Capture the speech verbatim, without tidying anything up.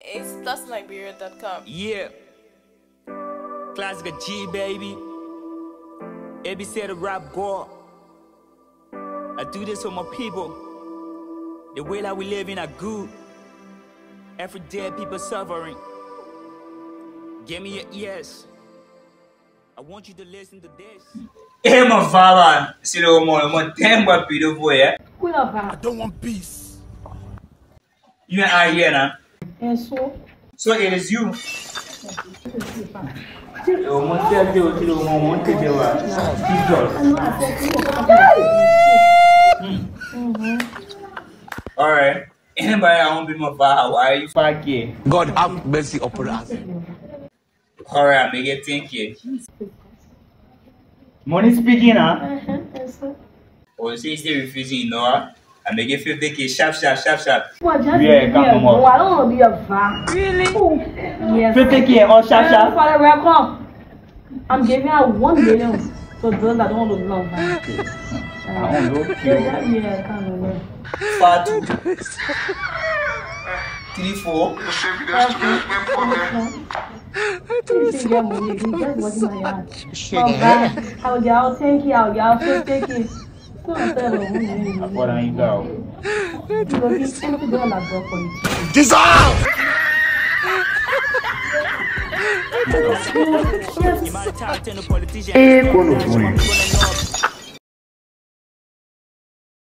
It's plus nigeria dot com. Yeah. Classic G, baby. A B C the rap god. I do this for my people. The way that we live in are good. Every day people suffering. Give me your ears. I want you to listen to this. Hey, my father. See the one, my damn what beautiful, yeah? I don't want peace. You and I here now. And so, so it is you. You want to do you want to do all right. Anybody I won't be my father. Why are you fucking? God have mercy upon us. All right, make it think you. Money speaking, huh? Oh, see, still refusing, you know, I make it fifty K, sharp, sharp, sharp, sharp. What, just Yeah, come on. Oh, I don't want to be a fan. Really? Oh, yes. fifty K, all sharp, sharp. Father, welcome. I'm giving out one million for those that don't want to love her. I don't know. Yeah, yeah, I can't remember. Five, two, three, four. I'll get out, thank you, I'll get out, thank you. What are you go? Dissolve! You might talk to the politician.